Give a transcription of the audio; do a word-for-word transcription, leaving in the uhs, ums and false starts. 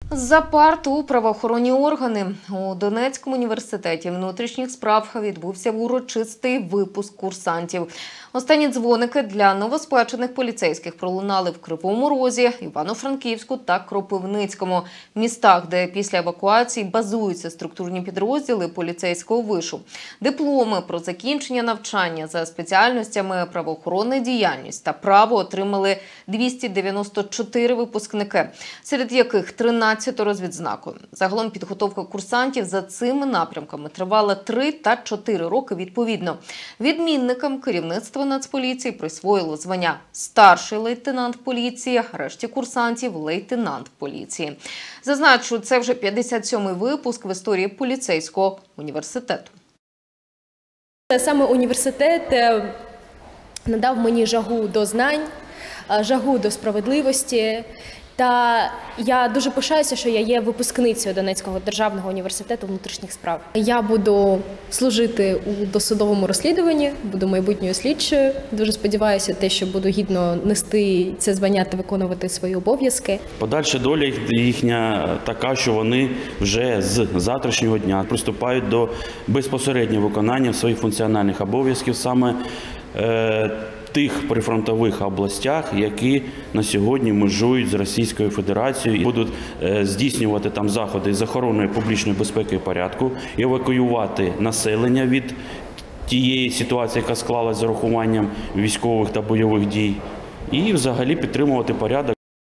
За парту у правоохоронні органи. У Донецькому університеті внутрішніх справ відбувся урочистий випуск курсантів. Останні дзвоники для новоспечених поліцейських пролунали в Кривому Розі, Івано-Франківську та Кропивницькому – містах, де після евакуації базуються структурні підрозділи поліцейського вишу. Дипломи про закінчення навчання за спеціальностями правоохоронна діяльність та право отримали двісті дев'яносто чотири випускники, серед яких тринадцять з відзнакою. Загалом підготовка курсантів за цими напрямками тривала три та чотири роки відповідно. Відмінникам керівництво Нацполіції присвоїло звання «старший лейтенант поліції», решті курсантів – лейтенант поліції. Зазначу, це вже п'ятдесят сьомий випуск в історії поліцейського університету. Саме університет надав мені жагу до знань, жагу до справедливості. Та я дуже пишаюся, що я є випускницею Донецького державного університету внутрішніх справ. Я буду служити у досудовому розслідуванні, буду майбутньою слідчою. Дуже сподіваюся, те, що буду гідно нести це звання та виконувати свої обов'язки. Подальша доля їхня така, що вони вже з завтрашнього дня приступають до безпосереднього виконання своїх функціональних обов'язків саме е тих прифронтових областях, які на сьогодні межують з Російською Федерацією і будуть здійснювати там заходи з охорони публічної безпеки і порядку, евакуювати населення від тієї ситуації, яка склалась з урахуванням військових та бойових дій, і взагалі підтримувати порядок.